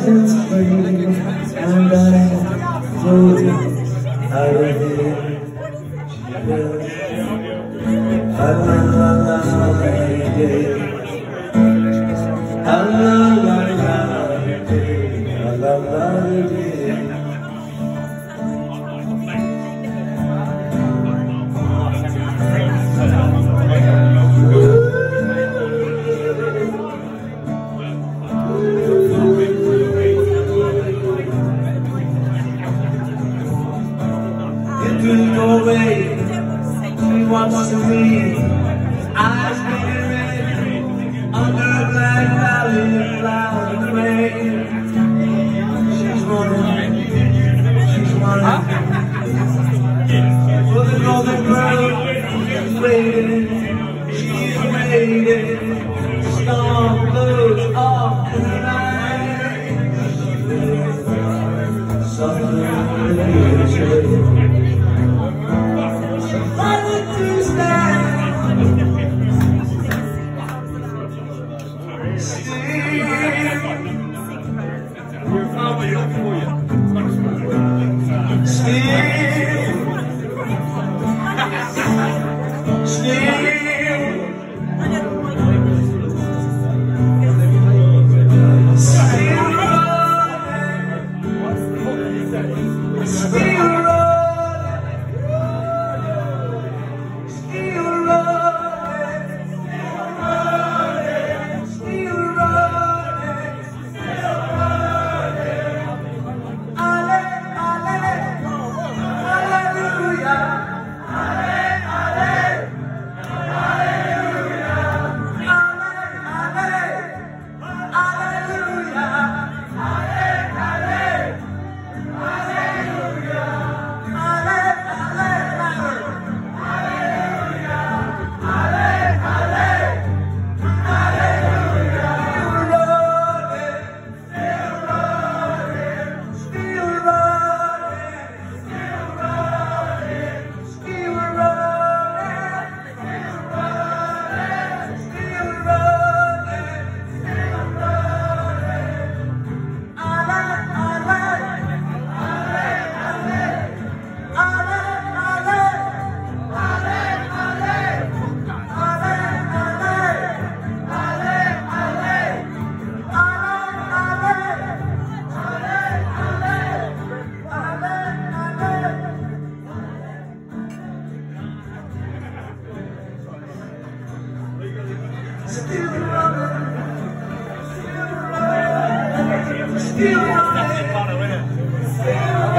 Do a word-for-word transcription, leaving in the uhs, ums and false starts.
it's free, and I'm floating out of here. La la la la la, yeah. La la la la, yeah. La la la, yeah. Through the doorway, she wants to be. Eyes painted red under a black valley of cloud and rain. She's running, she's running for the northern road. She's waiting, she's waiting. The storm blows off in the night. Something in the future. Still running, still running.